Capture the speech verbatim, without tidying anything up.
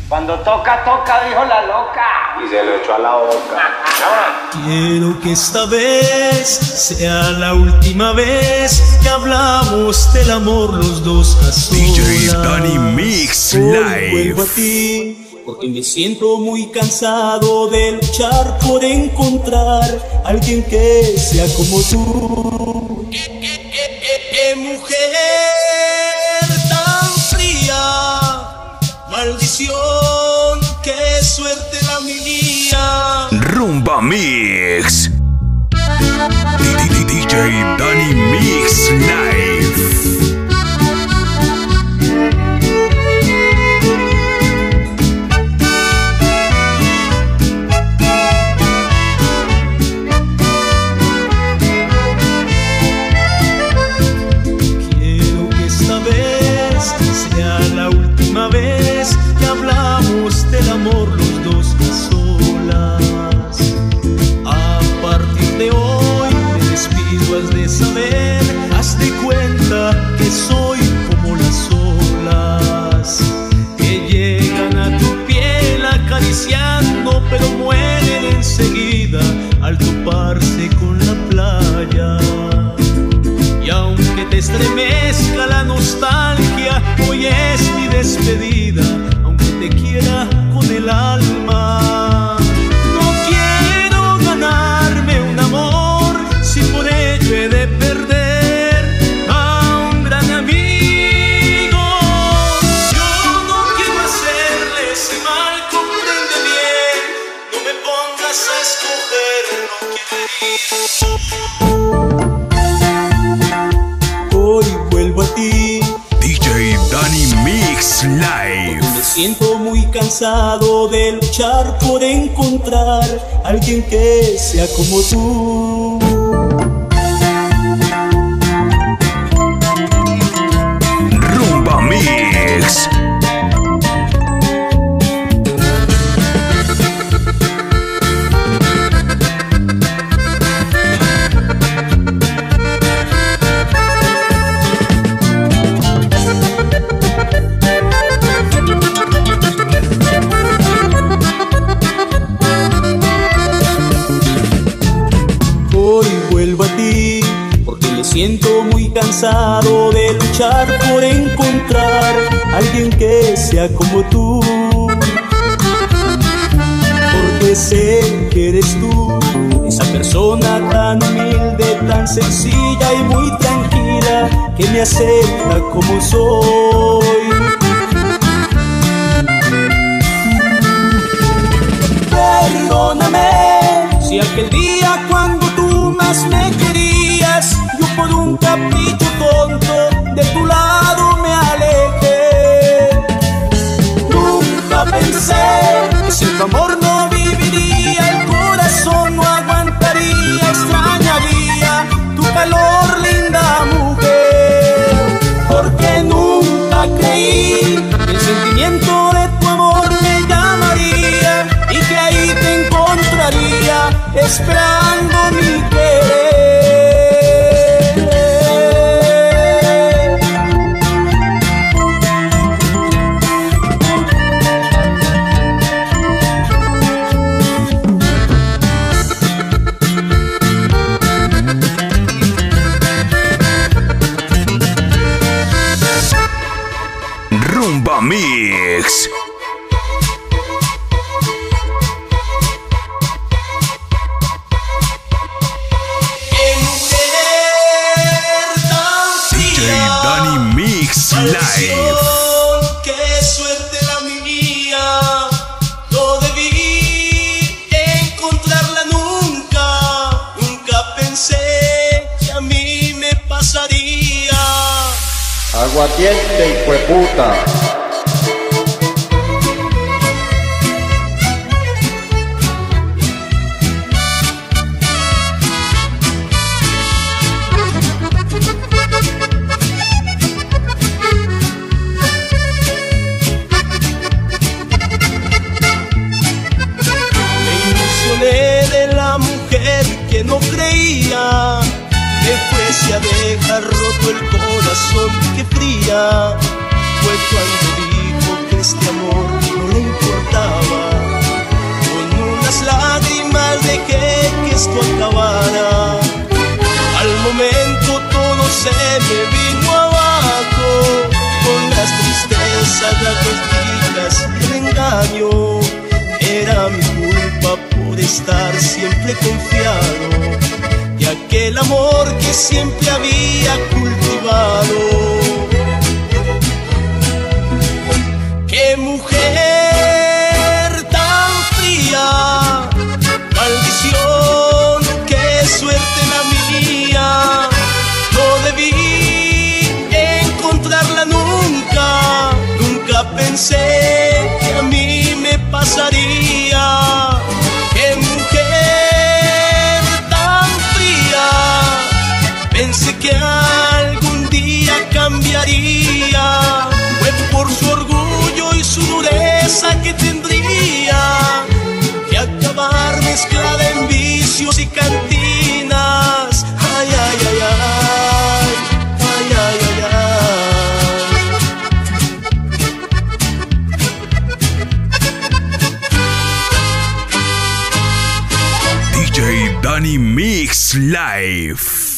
Cuando toca, toca, dijo la loca. Y se lo echó a la boca. Quiero que esta vez sea la última vez que hablamos del amor los dos a solas. D J Danny Mix Hoy Live. vuelvo a ti porque me siento muy cansado de luchar por encontrar a alguien que sea como tú. ¿Qué, qué, qué, qué, qué mujer tan fría? Maldición, qué suerte la mía. Rumba Mix. D J Danny Mix Live. Quiero que esta vez sea la última vez que hablamos del amor los dos a solas. A partir de hoy me despido, has de saber, haz de cuenta que soy como las olas que llegan a tu piel acariciando, pero mueren enseguida al toparse con la playa. Y aunque te estremezca la nostalgia, hoy es mi despedida, aunque te quiera con el alma. No quiero ganarme un amor si por ello he de perder a un gran amigo. Yo no quiero hacerle ese mal, comprende bien. No me pongas a escoger, no quiero ir. Hoy vuelvo a ti. D J Danny Mix Live. Me siento muy cansado de luchar por encontrar a alguien que sea como tú. Rumba Mix. Hoy vuelvo a ti porque me siento muy cansado de luchar por encontrar a alguien que sea como tú. Porque sé que eres tú, esa persona tan humilde, tan sencilla y muy tranquila, que me acepta como soy. Perdóname si aquel día cuando tú más me querías, yo por un capricho tonto de tu lado me alejé. Nunca pensé que sin tu amor no viviría, el corazón no aguantaría, extrañaría tu calor, linda mujer. Porque nunca creí que el sentimiento de tu amor me llamaría y que ahí te encontraría esperando mi querer. Rumba Mix. Live. Qué suerte la mía, no debí encontrarla nunca, nunca pensé que a mí me pasaría. Aguardiente, hijueputa. De la mujer que no creía que fuese a dejar roto el corazón, que fría fue cuando dijo que este amor no le importa. esto acabara. Al momento todo se me vino abajo, con las tristezas, las desdichas y el engaño. Era mi culpa por estar siempre confiado y aquel amor que siempre había cultivado. ¡Qué mujer tan fría! ¡Maldición! ¡Qué suerte la mía! No debí encontrarla nunca. Nunca pensé que a mí me pasaría. ¡Qué mujer tan fría! Pensé que algún día cambiaría. Fue por su orgullo y su dureza que tendría que acabar mezclada en vicios y cantinas. Ay, ay, ay, ay, ay, ay, ay, ay. D J Danny Mix Live.